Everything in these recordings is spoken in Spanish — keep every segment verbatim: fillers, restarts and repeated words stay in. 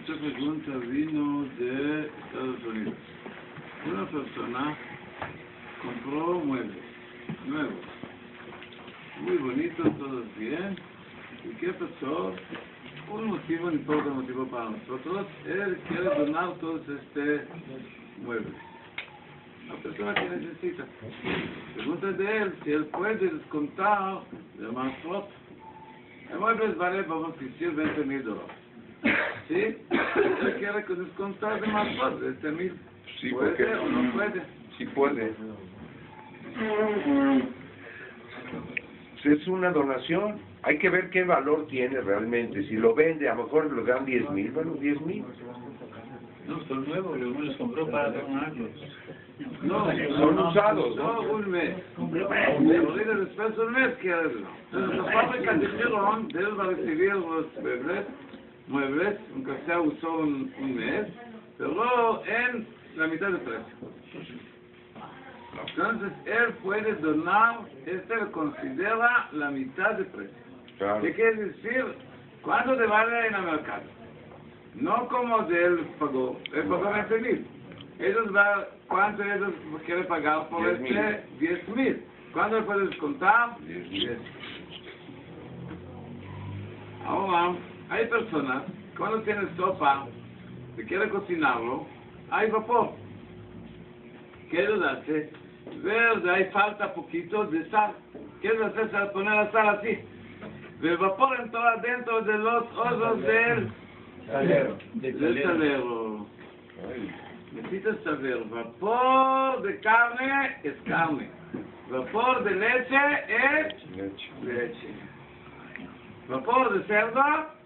Esta pregunta vino de Estados Unidos. Una persona compró muebles nuevos, muy bonitos, todos bien. ¿Y qué pasó? Un motivo, ni poco motivo para nosotros, él quiere donar todos estos muebles. La persona que necesita. Pregunta de él si él puede descontar de más foto. El mueble vale, vamos a decir, veinte mil dólares. ¿Sí? Él quiere descontar de más foto, este mil. Sí, ¿Puede porque o no puede? Sí puede. Es una donación. Hay que ver qué valor tiene realmente. Si lo vende, a lo mejor le dan diez mil, bueno, diez mil. No, son nuevos, uno los compró para donarlos. No, son usados, no, ¿no? un mes. Ahorita después de un mes quiere verlo. Entonces la fábrica dijeron, él va a recibir los muebles, muebles, aunque sea usó un, un mes, pero en la mitad de precio. Entonces él puede donar, este lo considera la mitad de precio. Claro. ¿Qué quiere decir? ¿Cuánto te vale en el mercado? No como de él pagó, él pagó veinte mil. Ellos va, ¿cuánto ellos quieren pagar por este? diez mil. ¿Cuánto le puedes contar? diez mil. Ahora, hay personas, cuando tienen sopa, que quieren cocinarlo, hay vapor. ¿Qué ellos hacen? Ver, hay falta poquito de sal. ¿Qué ellos hacen? Poner la sal así. El vapor entró adentro de los osos del Salero. del salero. Necesitas saber, vapor de carne es carne. Vapor de leche es Leche. leche. Vapor de cerdo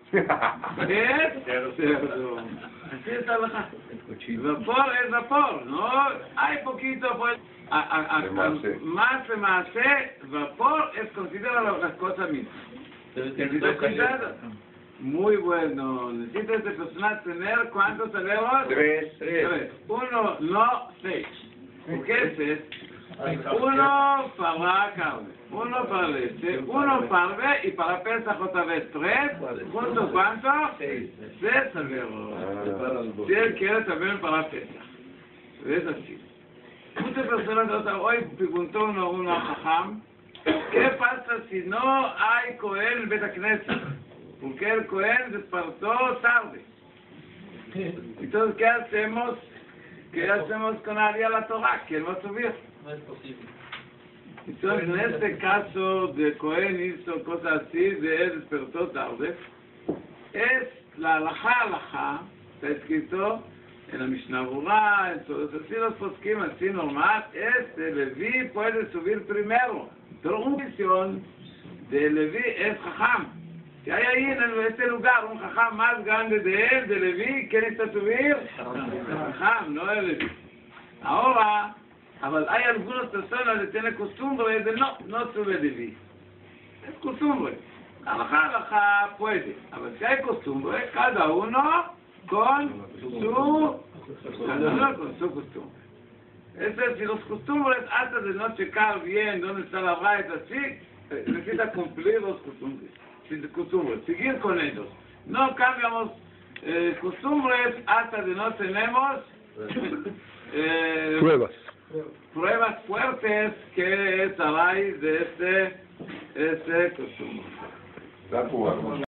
es cerdo. Así está la. Vapor es vapor, ¿no? Hay poquito, pues, a, a, a, De más, sí. más de más, ¿eh? Vapor es considerado las cosas mismas. Necesitas cuidado. Muy bueno. Necesita este personal tener ¿cuántos salerios? Tres. Tres. Uno, no, seis. ¿Por qué seis? Uno para carne, uno para leche, uno para ver y para pesar otra vez tres. ¿Juntos cuánto? Seis. Seis salerios. Si él quiere también para pesar. Es así. Muchas personas hoy preguntó uno, uno a Jajam, ¿qué pasa si no hay Cohen en Bet Knesset? Porque el Cohen despertó tarde. Entonces, ¿qué hacemos? ¿Qué hacemos con Aria la Torah? ¿Quién va a subir? No es posible. Entonces, en este caso de Cohen hizo cosas así, de él despertó tarde, es la halajá, halajá, está escrito en la Mishnah Berurah, en todos así los poskim, así normal, es de Leví puede subir primero. Pero una visión de Leví es Jajam. Si hay ahí en este lugar un Jajam más grande de él, de Leví, ¿quién está subir? Jajam, no el Leví. Ahora, hay algunas personas que tienen costumbre de no, no sube Leví. Es costumbre. Alajá, alajá puede. A ver, si hay costumbre, cada uno con su, cada uno con su costumbre. Es decir, si los costumbres, antes de no checar bien dónde está la raíz, así, necesita cumplir los costumbres. costumbres, seguir con ellos. No cambiamos eh, costumbres hasta que no tenemos eh, pruebas. pruebas fuertes que es a raíz de este, este costumbre. Da jugando.